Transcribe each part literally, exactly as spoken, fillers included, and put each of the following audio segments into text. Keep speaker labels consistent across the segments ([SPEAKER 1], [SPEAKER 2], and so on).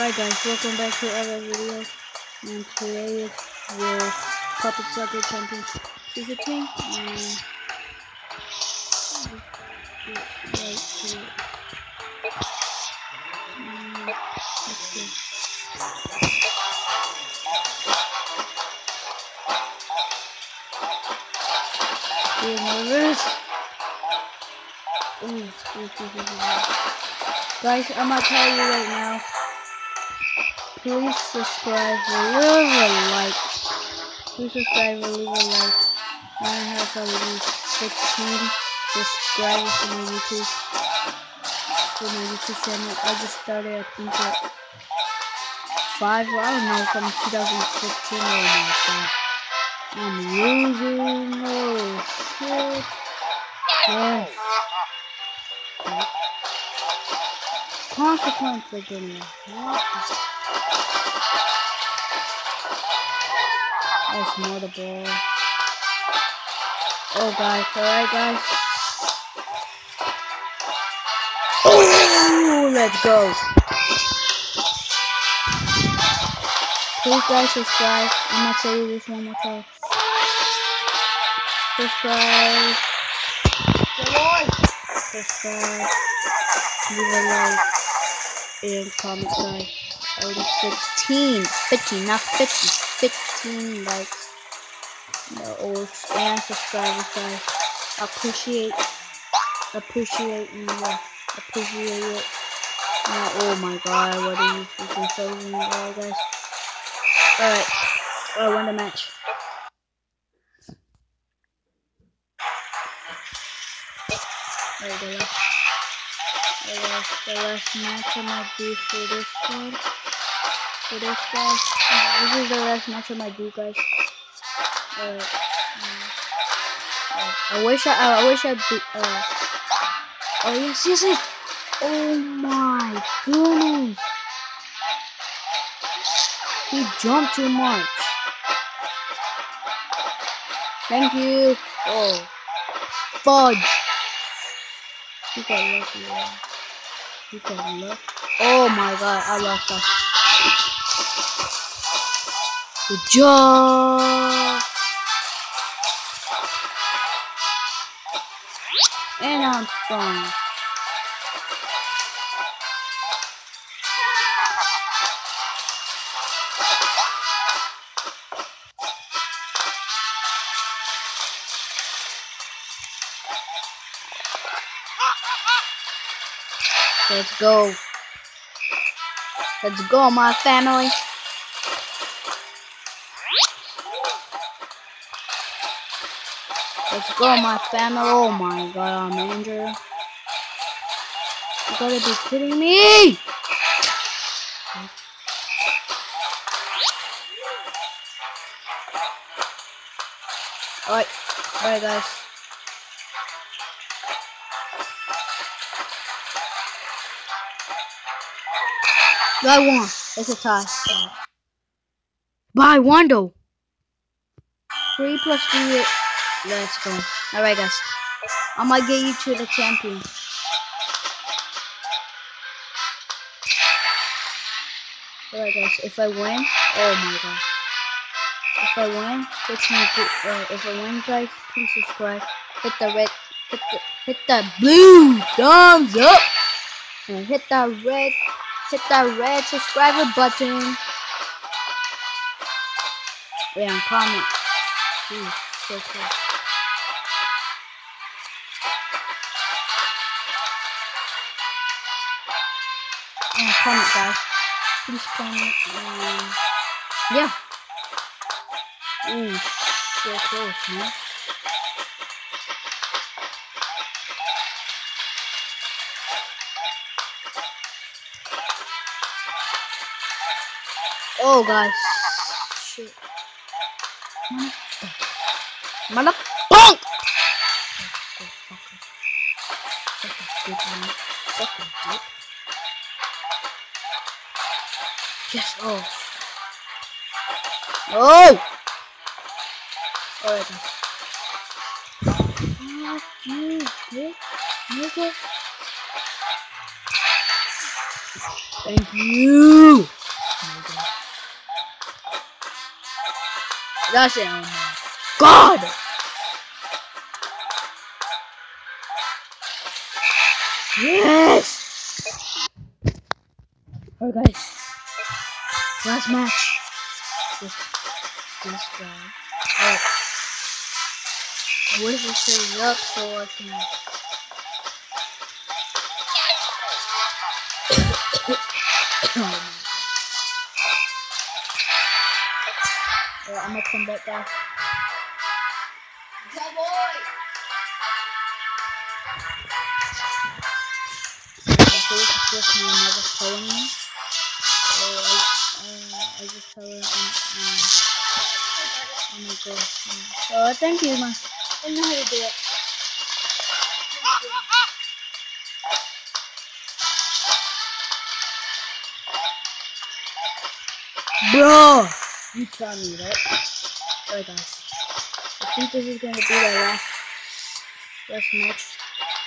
[SPEAKER 1] Alright guys, welcome back to another video, and today is the Puppet Soccer Champions Season two, and let's get right to it. Um, let's go. Being nervous. Ooh, ooh, ooh, ooh, ooh. Guys, I'm gonna tell you right now. Please subscribe, leave a like. Please subscribe, leave a like. I have at least fifteen subscribers for my YouTube for my YouTube channel. I just started, I think, like five. Well, I don't know, from two thousand fifteen. Oh my god, I'm losing. Oh shit. Yes. Consequence again. What? That's more the ball. Oh guys, alright guys. Oh, let's go. Please guys subscribe. I'm gonna tell you this one more time. Subscribe. Subscribe. Leave a like. And comment guys. Already fifteen. fifteen, not fifty. fifteen likes. No, or and subscribers guys. Appreciate. Appreciate you. Yeah. Appreciate it. Yeah, oh my god, what are you freaking frozen? Alright guys. Alright. I won the match. Alright, the last, the last, the last match I'm gonna do for this one. For this guys. This is the last match I'm gonna do, guys. Alright. Um, I wish I, I wish I be, uh, oh yes, yes, yes. Oh my goodness. He jumped too much. Thank you. Oh. Fudge. You got lucky, man. You got lucky. Oh my god, I lost that. Good job. And I'm strong. Let's go. Let's go, my family. Let's go, my family. Oh my god, I'm injured. You gotta be kidding me! Alright, alright guys. I won. It's a tie. But I won though. Three plus three. Let's go. Alright guys. I'm gonna get you to the champion. Alright guys, if I win, oh my god. If I win, hit me, uh, if I win guys, please subscribe. Hit the red, hit the, hit the blue thumbs up. And hit that red, hit that red subscriber button. And comment. Ooh, so cool. And comment guys. Please comment. Um, yeah. Ooh, so close, man. Oh guys. Shit. Mother punk! Yes, oh. Oh! Alright. Fuck you, bitch. Nigga. Thank you. That's it. Oh my god! Yes! Alright, guys. Last match. This, this guy. Alright. What if it shows up so I can. Oh my god. Alright, I'm gonna come back, guys. Go, boy! So this is just my mother telling me. So I, uh, I just tell her I'm, um, oh my gosh. Uh, thank you, ma. I know how to do it. Bro! You saw me, right? Alright, guys. I think this is gonna be the last, last match.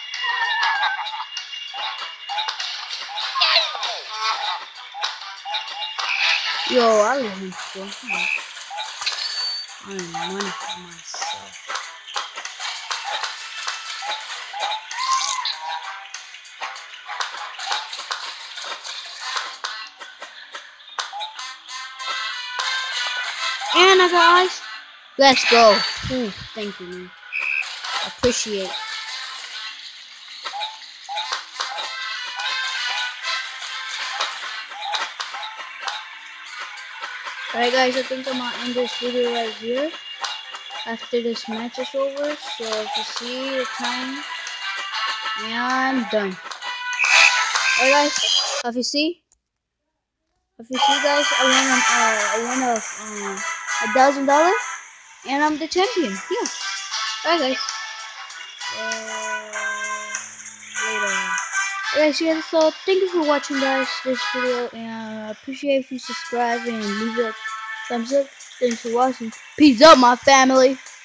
[SPEAKER 1] Yo, I live in Fortnite. I earn money for myself. And I got ice. Let's go. Ooh, thank you, man. Appreciate it. Alright guys, I think I'm gonna end this video right here after this match is over. So if you see the time, yeah, I'm done. Alright guys, if you see, if you see guys, I won a, uh, I won a um a thousand dollars, and I'm the champion. Yeah. Alright guys. Uh, later. Guys, yeah, so thank you for watching guys this video, and I appreciate if you subscribe and leave a thumbs up. Thanks for watching. Peace up, my family.